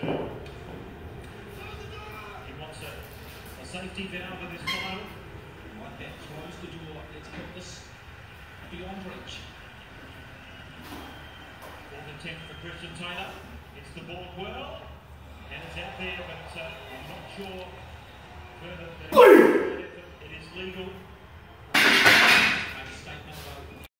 He wants a safety valve in this final. Might get close the door. Let's put this beyond reach. Fourth and 10 for Christian Taylor. It's the ball well, and it's out there, but I'm not sure further that it is legal.